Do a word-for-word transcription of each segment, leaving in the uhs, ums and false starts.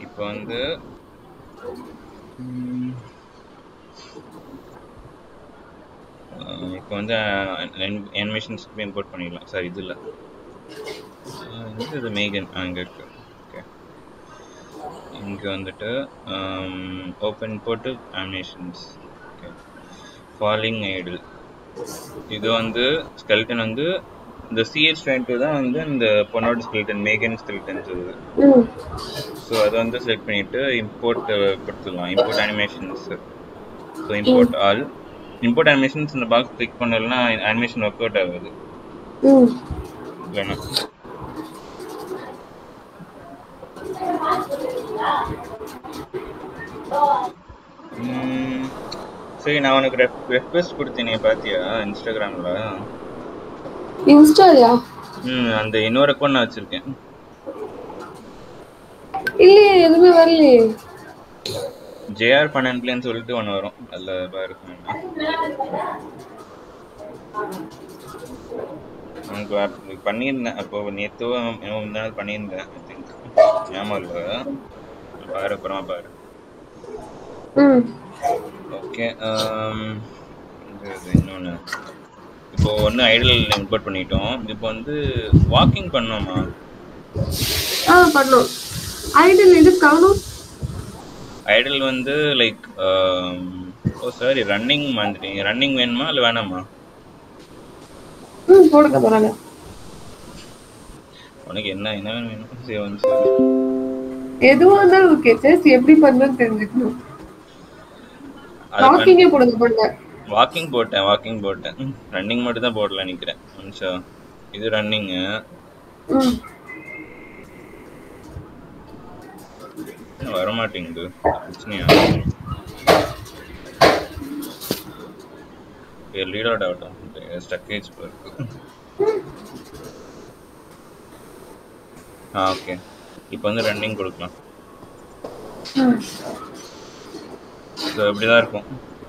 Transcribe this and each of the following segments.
இப்போ வந்து இப்போ வந்து அனிமேஷன்ஸ் இம்போர்ட் பண்ணிடலாம் சார். இதில் இது மேகன் அங்கே இருக்கு. ஓகே, இங்கே வந்துட்டு ஓப்பன் போட்டு அனிமேஷன்ஸ். Okay, falling Idol. இது வந்து ஸ்கெல்டன் வந்து இந்த சிஎஸ் டுவெண்ட்டி டூ தான் வந்து இந்த பொண்ணோட ஸ்கெல்டன், மேகன் ஸ்கெல்டன் சொல்லுது. ஸோ அதை வந்து செலக்ட் பண்ணிட்டு இம்போர்ட் கொடுத்துடலாம். Import animations. So import all. Import animations இந்த பாக்ஸ் கிளிக் பண்ணலன்னா அனிமேஷன் ஒர்க் அவுட் ஆகுது. இல்லைன்னா சரி, நான் உனக்கு ரெக்வெஸ்ட் கொடுத்தேனே பாத்தியா இன்ஸ்டாகிராம்ல? இன்ஸ்டாலயா? ம், அந்த இன்னொரு அக்கௌண்ட் நான் வச்சிருக்கேன். இல்லையே, எதுவுமே வரலையே. ஜேஆர் பன்னெண்டுலன்னு சொல்லிட்டு ஒன்று வரும், அதில் பாரு. உனக்கு பண்ணியிருந்தேன் அப்போ, நேற்று நாள் பண்ணியிருந்தேன். ஐ திங்க் ஞாபகம் இல்லை. பாரு, அப்புறமா பாரு. ஓகே, இன்னொன்று இப்போ ஒன்று ஐடல் இம்போர்ட் பண்ணிட்டோம். இப்போ வந்து வாக்கிங் பண்ணோமா? ஆ பண்ணோம். ஐடல் எது காணோம்? ஐடல் வந்து லைக் ஓ சாரி, ரன்னிங் வந்துட்டீங்க. ரன்னிங் வேணுமா இல்லை வேணாமா? ம் போடுங்க போறாங்க. உனக்கு என்ன என்ன வேணும்? சரி வந்து எதுவா இருந்தாலும் ஓகே. ஜஸ்ட் எப்படி பண்ணனும் தெரிஞ்சுக்கணும். வாக்கிங்கே போடுங்க போடுங்க. வாக்கிங் போட்டேன் வாக்கிங் போட்டேன் ரன்னிங் மட்டும் தான் போடல நினைக்கிறேன். நிமிஷம், இது ரன்னிங். ம் வர மாட்டேங்குது, பிரச்சனையா? லீட் அவுட் ஆகட்டும், ஸ்டக்கேஜ் இருக்கு. ஆ ஓகே, இப்போ வந்து ரன்னிங் கொடுக்கலாம். ஸோ இப்படிதான் இருக்கும்,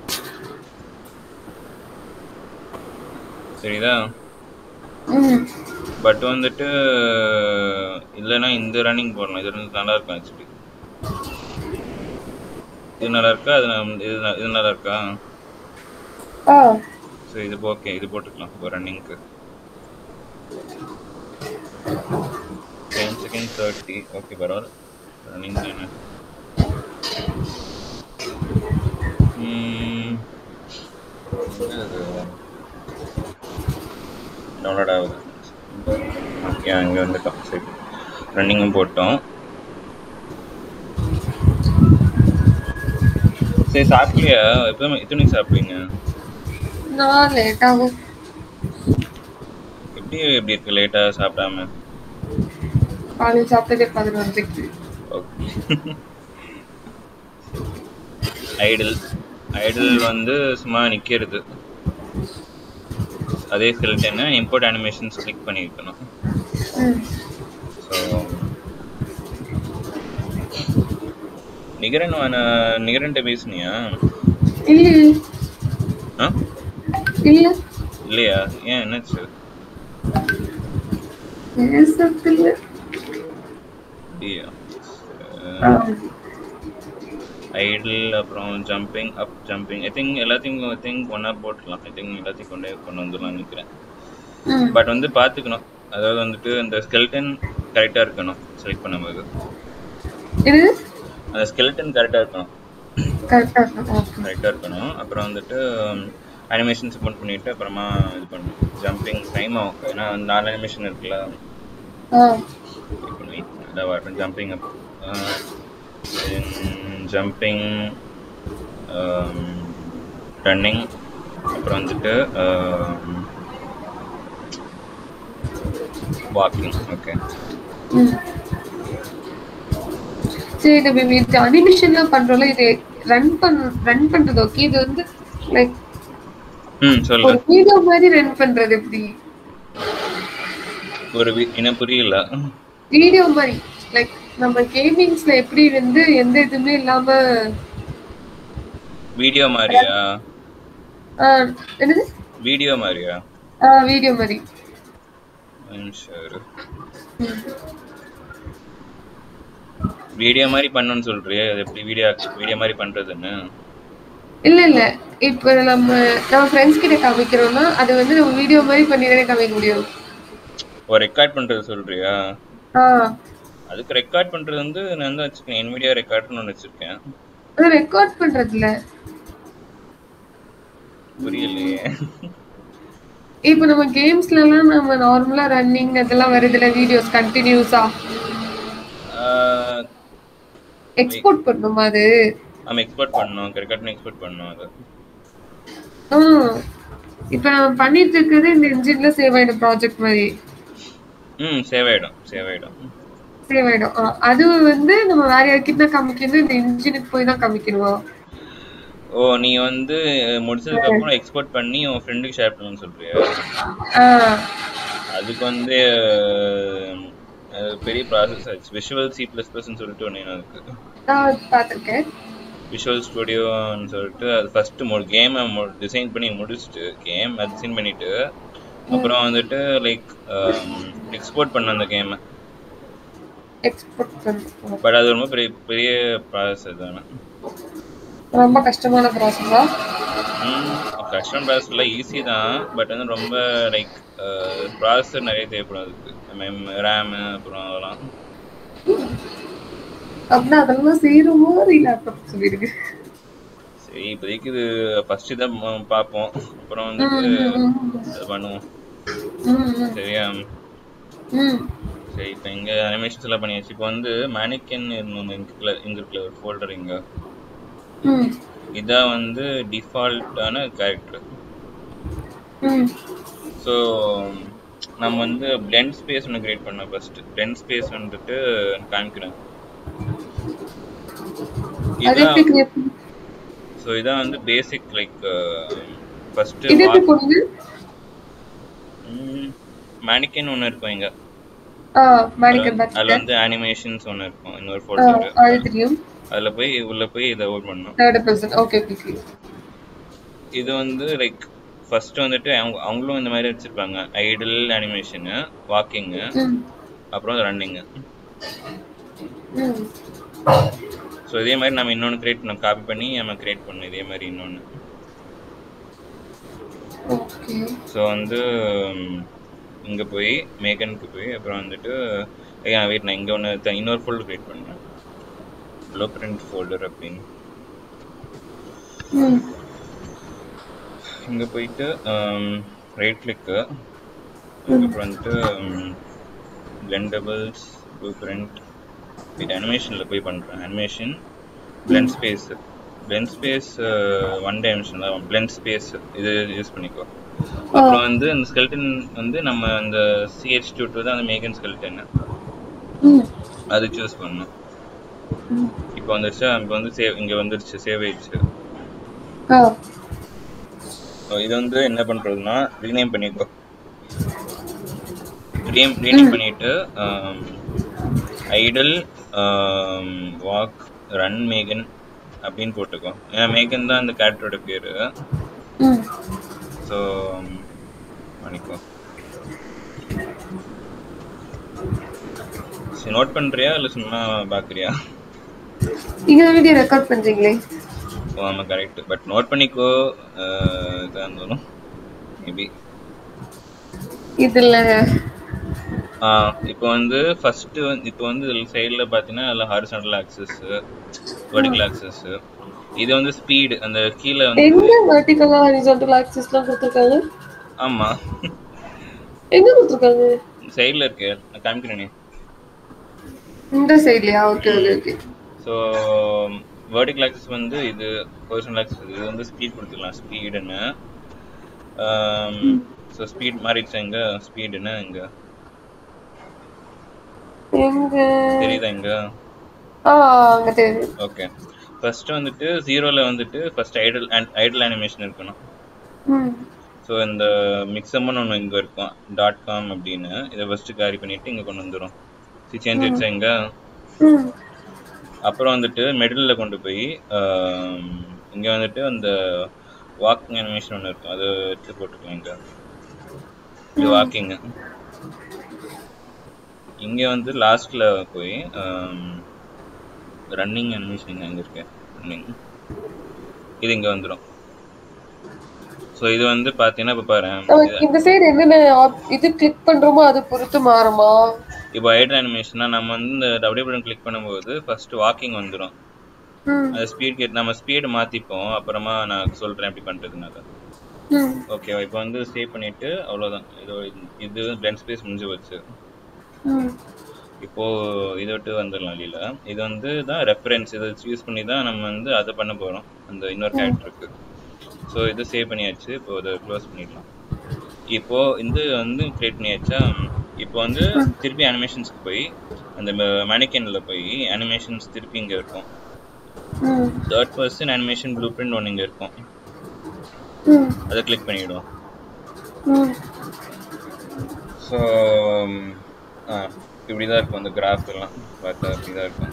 சரிதா? பட் வந்துட்டு இல்லைன்னா இந்த ரன்னிங் போடணும். இது வந்து நல்லா இருக்கும் ஆக்சுவலி. இது நல்லா இருக்கா? அது இது இது நல்லா இருக்கா? ஸோ இது ஓகே, இது போட்டுக்கலாம் இப்போ ரன்னிங்க்கு. டென் செகண்ட் தேர்ட்டி ஓகே, பரவாயில்ல. ரன்னிங் தானே. டவுன்லோட் ஆகுது. ஓகே, அங்கே வந்துட்டோம். சரி, ரன்னிங்கும் போட்டோம். சரி, சாப்பிடலையா? எப்போ எத்தனை சாப்பிடுவீங்க? நான் லேட் ஆகும். எப்படி எப்படி இருக்கு லேட்டா சாப்பிடாம? காலையில் சாப்பிட்டதே பதினொன்றைக்கு. ஓகே, ஐடல் ஐடல் வந்து சும்மா நிற்கிறது. அதே ஸ்கெல்டன் இம்போர்ட் அனிமேஷன்ஸ் கிளிக் பண்ணியிருக்கணும். ஸோ நிகரன் நிகரன்ட்ட பேசுனியா? இல்லை. ஆ இல்லை இல்லையா? ஏன், என்னாச்சு? பேசத்தில்லை. ஐடில் அப்புறம் jumping up jumping I think எல்லாத்தையும் ஐ திங்க் ஒன்றா போட்டுடலாம். ஐ திங்க் எல்லாத்தையும் கொண்டே கொண்டு வந்துடலாம்னு நினைக்கிறேன். பட் வந்து பார்த்துக்கணும், அதாவது வந்துட்டு இந்த ஸ்கெல்டன் கரெக்டாக இருக்கணும் செலக்ட் பண்ணும்போது. அந்த ஸ்கெல்டன் கரெக்டாக இருக்கணும் கரெக்டாக இருக்கணும் இருக்கணும் வந்துட்டு அனிமேஷன்ஸ் போன் பண்ணிவிட்டு அப்புறமா இது பண்ணணும். ஜம்பிங் டைம் ஆகும், ஏன்னா நாலு அனிமேஷன் இருக்குல்ல. பண்ணி நல்லா வரணும். ஜம்பிங் அப் ஜம்பிங் ரன்னிங் அப்புறம் வந்துட்டு வாக்கிங். ஓகே, சரி. நம்ம இது அனிமேஷன்லாம் பண்றோம்ல, இது ரன் பண்ண ரன் பண்றது ஓகே. இது வந்து லைக் ம் சொல்லு, ஒரு வீடியோ மாதிரி ரன் பண்றது எப்படி? ஒரு என்ன புரியல. வீடியோ மாதிரி லைக் நம்ம கேமிங்ஸ்ல எப்படி வந்து எந்த இதுமே இல்லாம வீடியோ மாதிரியா? என்னது வீடியோ மாதிரியா? ஆ வீடியோ மாதிரி. சரி, வீடியோ மாதிரி பண்ணணும்னு சொல்றியே, அது எப்படி வீடியோ வீடியோ மாதிரி பண்றதுன்னு? இல்ல இல்ல இப்ப நம்ம நம்ம ஃப்ரெண்ட்ஸ் கிட்ட காமிக்கிறோம்னா அது வந்து நம்ம வீடியோ மாதிரி பண்ணி தானே காமிக்க முடியும். ஒரு ரெக்கார்ட் பண்றது சொல்றியா? ஆ அதுக்கு ரெக்கார்ட் பண்றது வந்து நான் வந்து வச்சுக்கேன், என்விடியா ரெக்கார்ட்னு ஒன்று வச்சிருக்கேன். அது ரெக்கார்ட் பண்றதுல புரியலையே. இப்போ நம்ம கேம்ஸ்லலாம் நம்ம நார்மலா ரன்னிங் அதெல்லாம் வருதுல வீடியோஸ் கண்டினியூஸா எக்ஸ்போர்ட் பண்ணுமா அது? நம்ம எக்ஸ்போர்ட் பண்ணோம், ரெக்கார்ட் எக்ஸ்போர்ட் பண்ணோம் அது. ஆ இப்போ நான் பண்ணிட்டு இருக்கிறது இந்த இன்ஜின்ல சேவ் ஆயிடும் ப்ராஜெக்ட் மாதிரி. ம் சேவ் ஆயிடும் சேவ் ஆயிடும் சேவ் ஆயிடும். அது வந்து நம்ம வேற யார்கிட்ட காமிக்கணும், இந்த இன்ஜினுக்கு போய் தான் காமிக்கணுமா? ஓ நீ வந்து முடிச்சதுக்கு அப்புறம் எக்ஸ்போர்ட் பண்ணி உன் ஃப்ரெண்டுக்கு ஷேர் பண்ணணும்னு சொல்றியா? அதுக்கு வந்து பெரிய ப்ராசஸ் ஆச்சு. விஷுவல் சி பிளஸ் பிளஸ்ன்னு சொல்லிட்டு ஒன்று இருக்கு, பார்த்துருக்கேன். விஷுவல் ஸ்டுடியோன்னு சொல்லிட்டு. அது ஃபர்ஸ்ட் ஒரு கேமை டிசைன் பண்ணி முடிச்சுட்டு, கேம் டிசைன் பண்ணிட்டு அப்புறம் வந்துட்டு லைக் எக்ஸ்போர்ட் பண்ண அந்த கேமை. பட் அது ரொம்ப பெரிய பெரிய ப்ராசஸ் தானே. ரொம்ப கஷ்டமான ப்ராசஸா? ம் கஷ்டம் ப்ராசஸ் இல்லை, ஈஸி தான். பட் வந்து ரொம்ப லைக் ப்ராசஸர் நிறைய தேவைப்படும் அதுக்கு, மெம் ரேமு அப்புறம் அதெல்லாம். அப்படின்னா அதெல்லாம் செய்யணுமோ லேப்டாப் சொல்லிருக்கு. சரி இப்போதைக்கு இது ஃபர்ஸ்ட் இதான் பார்ப்போம், அப்புறம் வந்துட்டு அது பண்ணுவோம். சரியா? சரி இப்போ இங்கே அனிமேஷன்ஸ் எல்லாம் பண்ணியாச்சு. இப்போ வந்து மேனிக்கன் ஒன்று இங்கே இருக்குல்ல ஒரு ஃபோல்டர் இங்கே, இதான் வந்து டிஃபால்ட்டான கேரக்டர். ஸோ நம்ம வந்து பிளெண்ட் ஸ்பேஸ் ஒன்று கிரியேட் பண்ணோம். ஃபர்ஸ்ட் பிளெண்ட் ஸ்பேஸ் வந்துட்டு காமிக்கிறேன். இதான் ஸோ இதான் வந்து பேசிக் லைக் ஃபர்ஸ்ட் மேனிக்கன் ஒன்று இருக்கும் இங்கே, அதில் வந்து அனிமேஷன்ஸ் ஒன்று இருக்கும் இன்னொரு ஃபோல்டர். அதுல போய் உள்ள போய் இதை ஓட் பண்ணணும். இது வந்து லைக் ஃபர்ஸ்ட் வந்துட்டு அவங்க அவங்களும் இந்த மாதிரி வச்சிருப்பாங்க, ஐடல் அனிமேஷனு, வாக்கிங்கு, அப்புறம் ரன்னிங்கு. ஸோ இதே மாதிரி நம்ம இன்னொன்று கிரியேட் பண்ணோம், காப்பி பண்ணி நம்ம கிரியேட் பண்ணோம் இதே மாதிரி இன்னொன்று. ஸோ வந்து இங்கே போய் மேகனுக்கு போய் அப்புறம் வந்துட்டு வெயிட் நான் இங்கே ஒன்று இன்னொரு ஃபோல்டர் கிரியேட் பண்ணேன், ப்ளூ பிரிண்ட் ஃபோல்டர் அப்படின்னு. இங்கே போயிட்டு ரைட் கிளிக்கு, அதுக்கப்புறம் வந்துட்டு பிளெண்டபிள்ஸ், ப்ளூ பிரிண்ட், இது அனிமேஷனில் போய் பண்ணுறேன். Animation blend space, blend space one dimension தான், பிளெண்ட் ஸ்பேஸ் இது யூஸ் பண்ணிக்கோ. அப்புறம் வந்து அந்த ஸ்கெல்டன் வந்து நம்ம அந்த சிஹெச் டூ டூ தான் அந்த மேகன் ஸ்கெல்டன், அது சூஸ் பண்ணணும். இப்போ வந்துருச்சு, இப்போ வந்து சேவ் இங்கே வந்துருச்சு, சேவ் ஆயிடுச்சு. இது வந்து என்ன பண்ணுறதுன்னா ரீநேம் பண்ணிக்கோ. ரீநேம் ரீநேம் பண்ணிவிட்டு ஐடல் வாக் ரன் மேகன் அப்படின்னு போட்டுக்கோ. ஏன்னா மேகன் தான் அந்த கேரக்டரோட பேர். ஸோ பண்ணிக்கோ. நோட் பண்ணுறியா இல்லை சும்மா பார்க்குறியா? நீங்கள் வீடியோ ரெக்கார்ட் பண்ணுறீங்களே. ஓ ஆமாம் கரெக்ட், பட் நோட் பண்ணிக்கோ. இதாக இருந்தாலும் மேபி இதில் இப்போ வந்து ஃபர்ஸ்ட் வந்து இப்போ வந்து இதில் சைடில் பார்த்தீங்கன்னா அதில் ஹாரிசான்டல் ஆக்சஸ், வெர்டிகல் ஆக்சஸ். இது வந்து ஸ்பீடு அந்த கீழே வந்து எங்க வெர்டிகல் ஹாரிசான்டல் ஆக்சஸ்லாம் கொடுத்துருக்காங்க. ஆமா எங்க கொடுத்துருக்காங்க? சைடில் இருக்கு, நான் காமிக்கிறேனே இந்த சைட்லையா? Okay okay okay. So vertical axis வந்து இது, ஹாரிசான்டல் ஆக்சஸ் இது வந்து ஸ்பீட் கொடுத்துக்கலாம், ஸ்பீடுன்னு. ஸோ ஸ்பீட் மாறிடுச்சு. எங்க ஸ்பீடுன்னு இங்க எங்க தெரியுதா? இங்க ஆ அங்க தெரியுது. ஓகே, ஃபர்ஸ்ட் வந்துட்டு ஜீரோல வந்துட்டு ஃபர்ஸ்ட் ஐடல் ஐடல் அனிமேஷன் இருக்கணும். ஸோ இந்த மிக்ஸம்னு ஒன்று இங்கே இருக்கும், டாட் காம் அப்படின்னு. இதை ஃபர்ஸ்ட் கேரி பண்ணிட்டு இங்கே கொண்டு வந்துடும். சி சேஞ்ச் ஆயிடுச்சா இங்க? அப்புறம் வந்துட்டு மிடில் கொண்டு போய் இங்கே வந்துட்டு அந்த வாக்கிங் அனிமேஷன் ஒன்று இருக்கும், அதை எடுத்து போட்டுக்கலாம். இங்கே இது வாக்கிங்கு. இங்கே வந்து லாஸ்ட்டில் போய் ரன்னிங் அனிமேஷன் அங்கே இருக்கு. ரன்னிங் இது இங்கே வந்துடும். ஸோ இது வந்து பார்த்தீங்கன்னா இப்போ பாரு, இந்த சைடு என்னென்ன இது கிளிக் பண்ணுறோமோ அது பொறுத்து மாறுமா? இப்போ ஐடல் அனிமேஷனா நம்ம வந்து இந்த டபிள்யூ பட்டன் கிளிக் பண்ணும்போது ஃபர்ஸ்ட் வாக்கிங் வந்துடும். அது ஸ்பீட் கேட் நம்ம ஸ்பீடு மாற்றிப்போம். அப்புறமா நான் சொல்கிறேன் எப்படி பண்ணுறதுனால. ஓகேவா? இப்போ வந்து சேவ் பண்ணிட்டு அவ்வளோதான். இது இது பிளெண்ட் ஸ்பேஸ் முடிஞ்சு வச்சு இப்போ இதை விட்டு வந்துடலாம் லீல. இது வந்து தான் ரெஃபரன்ஸ், இதை யூஸ் பண்ணி தான் நம்ம வந்து அதை பண்ண போகிறோம் அந்த இன்னொரு கேரக்டருக்கு. ஸோ இது சேவ் பண்ணியாச்சு. இப்போ அதை க்ளோஸ் பண்ணிடலாம். இப்போ இந்த வந்து கிரியேட் பண்ணியாச்சா? இப்போ வந்து திருப்பி அனிமேஷன்ஸ்க்கு போய் அந்த மேனிகனில் போய் அனிமேஷன்ஸ் திருப்பி இங்கே இருக்கும். Third person animation blueprint ஒன்று இங்கே இருக்கும். அதை கிளிக் பண்ணிவிடுவோம். ஸோ இப்படி தான் இருக்கும் அந்த கிராஃப் எல்லாம் பார்த்தா. இப்படி தான் இருக்கும்.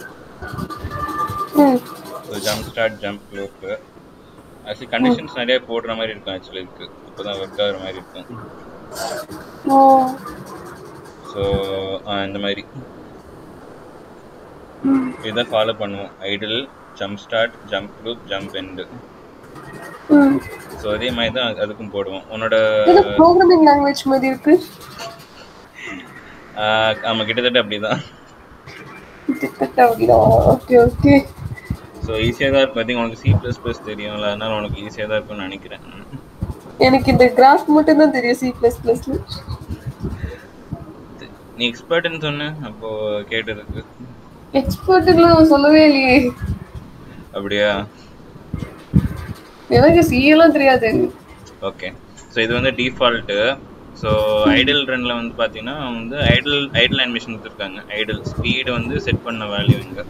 ஸோ ஜம்ப் ஸ்டார்ட் ஜம்ப் க்ளோக்கு ஆக்சுவலி கண்டிஷன்ஸ் நிறைய போடுற மாதிரி இருக்கும். ஆக்சுவலி இருக்கு இப்போ தான் ஒர்க் ஆகிற மாதிரி இருக்கும். ஸோ இந்த மாதிரி இதுதான் ஃபாலோ பண்ணுவோம். Idle, jump start, jump loop, jump end. So அதே மாதிரி தான் அதுக்கும் போடுவோம். உன்னோட ப்ரோக்ராமிங் லாங்குவேஜ் மாதிரி இருக்கு. ஆமாம், கிட்டத்தட்ட அப்படிதான். Okay okay. ஸோ ஈஸியாக தான் இருக்கும். பார்த்தீங்க உனக்கு சி ப்ளஸ் ப்ளஸ் தெரியும்ல, அதனால உனக்கு ஈஸியாக தான் இருக்கும்னு நினைக்கிறேன். எனக்கு இந்த கிராஃப் மட்டும் தான் தெரியும் சி ப்ளஸ் ப்ளஸ்ல. நீ எக்ஸ்பர்ட்னு சொன்ன அப்போ கேட்டதுக்கு. எக்ஸ்பர்ட்லாம் சொல்லவே இல்லையே. அப்படியா? எனக்கு சி எல்லாம் தெரியாது. ஓகே. ஸோ இது வந்து டிஃபால்ட்டு. ஸோ ஐடல் ரன்ல வந்து பார்த்தீங்கன்னா வந்து ஐடல் ஐடல் அனிமேஷன் கொடுத்துருக்காங்க. ஐடல் ஸ்பீடு வந்து செட் பண்ண வேல்யூ இங்கே.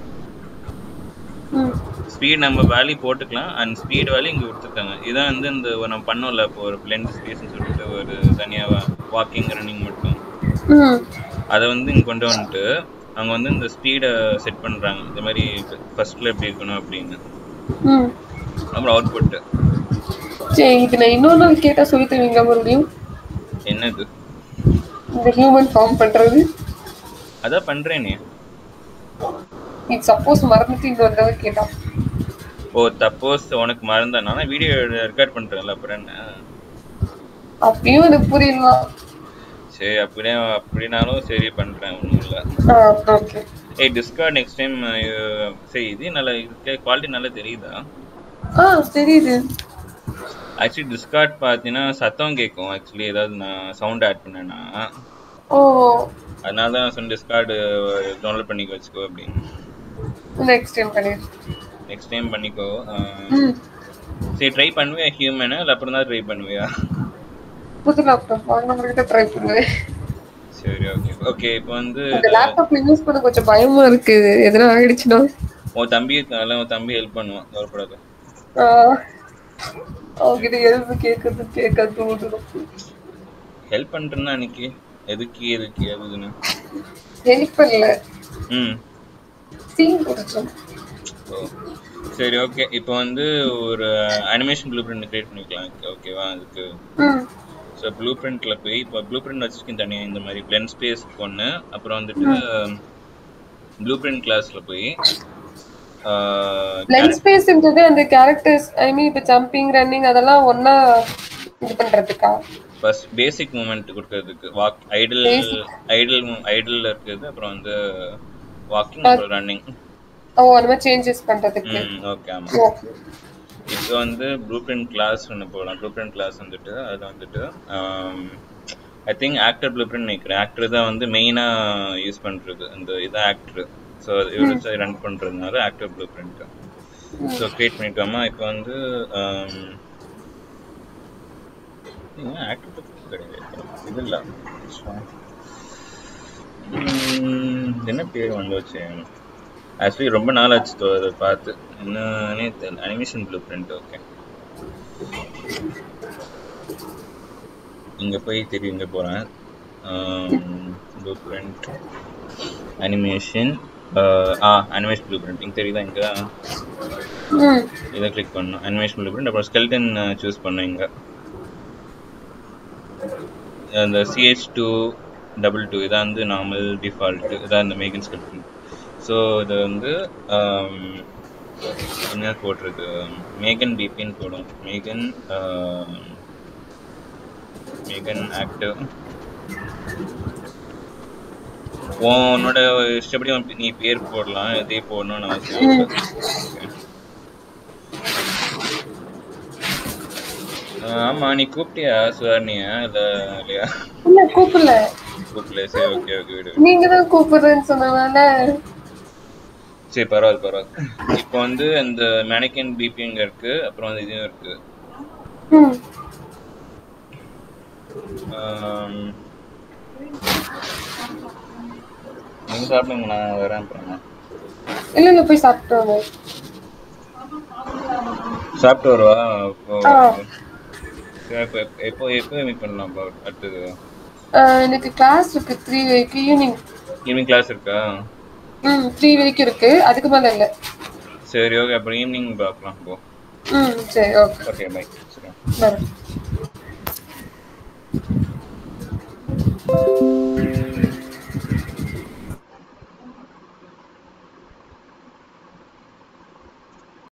ஸ்பீட் நம்ம வேல்யூ போட்டுக்கலாம். அண்ட் ஸ்பீட் வேல்யூ இங்கே கொடுத்துருக்காங்க. இதான் வந்து இந்த நம்ம பண்ணோம்ல இப்போ ஒரு பிளெண்ட் ஸ்பேஸ்ன்னு சொல்லிட்டு ஒரு தனியாக வாக்கிங் ரன்னிங் மட்டும் அதை வந்து இங்கே கொண்டு வந்துட்டு அவங்க வந்து இந்த ஸ்பீடை செட் பண்ணுறாங்க. இந்த மாதிரி ஃபர்ஸ்ட்ல எப்படி இருக்கணும் அப்படின்னு. அப்புறம் அவுட் புட்டு. சரி, இது நான் இன்னொரு கேட்டால் சொல்லி தருவீங்களா மறுபடியும்? என்னது? இந்த ஹியூமன் ஃபார்ம் பண்ணுறது. அதான் பண்ணுறேனே. இது சப்போஸ் மறந்துட்டு இங்கே வந்தவங்க கேட்டா. ஓ சப்போஸ் உனக்கு மறந்தானா வீடியோ ரெக்கார்ட் பண்ணுறேன்ல அப்புறம் என்ன? அப்படியும் எனக்கு புரியல. சரி, அப்படியே அப்படினாலும் சரி பண்ணுறேன், ஒன்றும் இல்லை. ஓகே. ஏய் டிஸ்கார்ட் நெக்ஸ்ட் டைம் சரி. இது நல்லா குவாலிட்டி நல்லா தெரியுதா? ஆ தெரியுது. ஆக்சுவலி டிஸ்கார்ட் பார்த்தீங்கன்னா சத்தம் கேட்கும். ஆக்சுவலி ஏதாவது நான் சவுண்ட் ஆட் பண்ணேன்னா. ஓ அதனால தான் நான் சொன்ன டிஸ்கார்டு டவுன்லோட் பண்ணிக்க வச்சுக்கோ அப்படின்னு. நெக்ஸ்ட் டைம் பண்ணி நெக்ஸ்ட் டைம் பண்ணிக்கோ. சரி, ட்ரை பண்ணுவியா ஹியூமனு இல்லை அப்புறம் தான் ட்ரை பண்ணுவியா? புது லேப்டாப் வாங்கினவங்ககிட்ட ட்ரை பண்ணுவேன். சரி ஓகே ஓகே. இப்போ வந்து இந்த லேப்டாப்ல யூஸ் பண்ண கொஞ்சம் பயமா இருக்கு. எதனா ஆயிடுச்சுன்னா உன் தம்பி இருக்கான்ல, உன் தம்பி ஹெல்ப் பண்ணுவான், கவலைப்படாத. அவங்கிட்ட ஹெல்ப் கேட்கறது கேட்க தோணுதும். ஹெல்ப் பண்ணுறேன்னா அன்னைக்கு எதுக்கு எதுக்கு எதுன்னு ஹெல்ப் பண்ணல. ம் சீன் போடுறோம். ஓ சரி ஓகே. இப்போ வந்து ஒரு அனிமேஷன் ப்ளூ பிரிண்ட் கிரியேட் பண்ணிக்கலாம். ஓகேவா? அதுக்கு ஸோ ப்ளூ பிரிண்ட்ல போய் இப்போ ப்ளூ பிரிண்ட் வச்சிருக்கேன் தனியாக. இந்த மாதிரி பிளெண்ட் ஸ்பேஸ் ஒன்று, அப்புறம் வந்துட்டு ப்ளூ பிரிண்ட் கிளாஸ்ல போய் பிளெண்ட் ஸ்பேஸ்ன்றது அந்த கேரக்டர்ஸ் ஐ மீன் இப்போ ஜம்பிங் ரன்னிங் அதெல்லாம் ஒண்ணா இது பண்றதுக்கா? ஃபர்ஸ்ட் பேசிக் மூவ்மெண்ட் கொடுக்கிறதுக்கு வாக் ஐடல் ஐடல் ஐடல்ல இருக்குது. அப்புறம் வந்து வாக்கிங், அப்புறம் ரன்னிங். ஓ அந்த மாதிரி சேஞ்சஸ் பண்றதுக்கு. ஓகே ஆமா. இப்போ வந்து ப்ளூ பிரிண்ட் கிளாஸ் ஒன்று போகலாம். ப்ளூ பிரிண்ட் கிளாஸ் வந்துட்டு அதில் வந்துட்டு I think actor blueprint நினைக்கிறேன். ஆக்டர் தான் வந்து மெயினாக யூஸ் பண்ணுறது. இந்த இதான் ஆக்டர். ஸோ இவரு ரன் பண்ணுறதுனால actor blueprint. So create பண்ணிட்டோமா? இப்போ வந்து ஆக்டர் கிடையாது இது இல்லை. என்ன பேர் வந்து வச்சு ஆக்சுவலி ரொம்ப நாள் ஆச்சு அதை பார்த்து. என்னன்னே தெரியல. Animation blue print. ஓகே, இங்கே போய் தெரியும். இங்கே போகிறேன். ப்ளூ பிரிண்ட் அனிமேஷன் ஆ அனிமேஷன் ப்ளூ பிரிண்ட் இங்கே தெரியுதா? இங்கே இதை கிளிக் பண்ணணும். Animation blueprint. அப்புறம் ஸ்கெல்டன் சூஸ் பண்ணேன். இங்கே அந்த சிஹெச் டூ டபுள் டூ இதான் வந்து நார்மல் டிஃபால்ட்டு. இதான் இந்த மேகன் ஸ்கெல்டன். ஸோ இது வந்து என்ன போடுறது, மேகன் பிபின்னு போடும். மேகன் மேகன் ஆக்டிவ். உன்னோட இஷ்டப்படி நீ பேர் போடலாம், எதே போடணும்னு அவசியம் இல்லை. ஆமா, நீ கூப்பிட்டியா சுவர்ணியா? இல்ல இல்லையா? இல்ல கூப்பிடல கூப்பிடல. சரி, ஓகே ஓகே விடு. நீங்க தான் கூப்பிடுறேன்னு சொன்னனால சரி, பரவாயில்ல பரவாயில்ல. இப்போ வந்து இந்த மேனிகன் பிபிங்க இருக்கு, அப்புறம் வந்து இதுவும் இருக்கு. நீங்க சாப்பிடுங்க, நான் வரேன். அப்புறமா இல்ல இல்ல போய் சாப்பிட்டு வாங்க. சாப்பிட்டு வருவா? எப்போ எப்போ மீட் பண்ணலாம் அடுத்தது? எனக்கு கிளாஸ் இருக்கு த்ரீ வரைக்கும். ஈவினிங் ஈவினிங் கிளாஸ் இருக்கா? ம் த்ரீ வரைக்கும் இருக்கு, அதுக்கு மேல இல்ல. சரி ஓகே, அப்புறம் ஈவினிங் பார்க்கலாம். போ. ம் சரி ஓகே ஓகே பை. பை.